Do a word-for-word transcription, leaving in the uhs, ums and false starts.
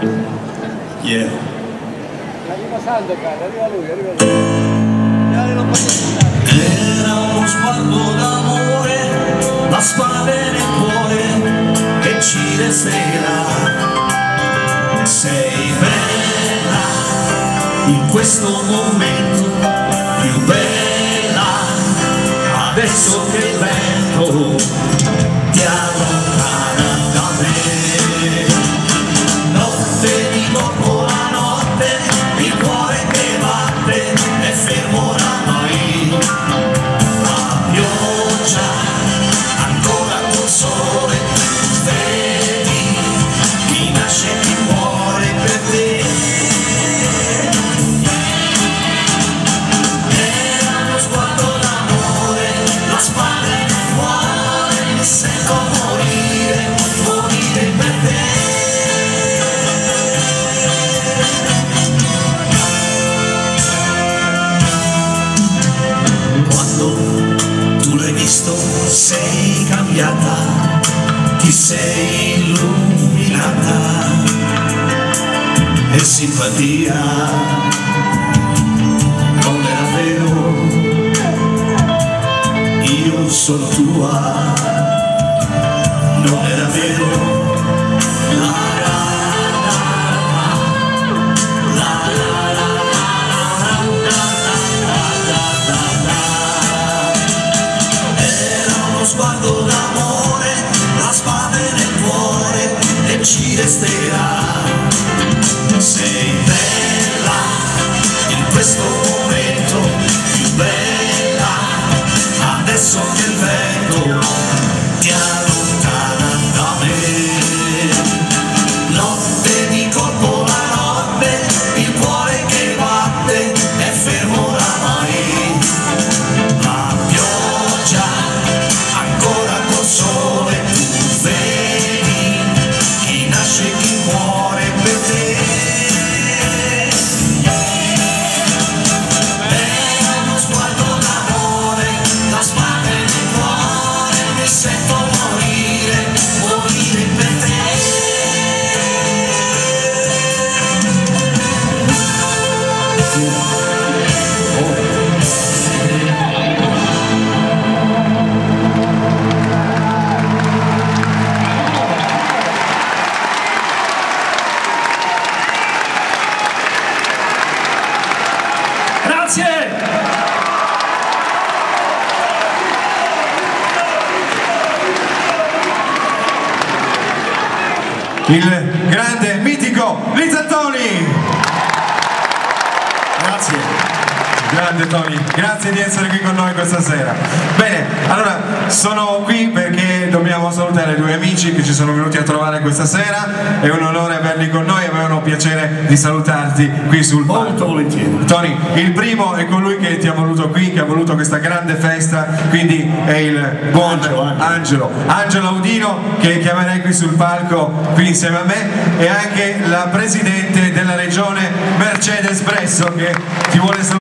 Yeah. Arriva Sando, cara, arriva lui, arriva lui. Era uno sguardo d'amore, la spada nel cuore che ci resterà. Sei bella in questo momento, più bella adesso che il vento ti allontana da me. Notte di dopo la notte, il cuore che batte è fermo oramai. La pioggia ancora col sole, vedi chi nasce e chi muore per te. Era uno sguardo d'amore, la spada nel cuore, mi sento morire, morire per te. Sei cambiata, ti sei illuminata e simpatia non era vero, io sono tua, non era vero. Sguardo d'amore, la spada nel cuore e ci resterà. Sei bella in questo momento, più bella adesso che il vento ti allontana da me. Notte di colpo la notte, il cuore che batte è fermo oramai. La pioggia ancora col sole, tu vedi chi nasce e chi muore per te. È uno sguardo d'amore, la spada nel cuore, mi sento morire, morire per te. Grazie! Il grande, mitico Liza Toni! Grazie. Grande Toni, grazie di essere qui con noi questa sera. Bene, allora sono qui perché dobbiamo salutare due amici che ci sono venuti a trovare questa sera. È un onore averli con noi, avevano piacere di salutarti qui sul palco. Molto volentieri. Toni, il primo è colui che ti ha voluto qui, che ha voluto questa grande festa, quindi è il buon Angelo, Angelo. Angelo, Angelo Audino, che chiamerei qui sul palco qui insieme a me, e anche la presidente della regione Mercedes Bresso, che ti vuole salutare.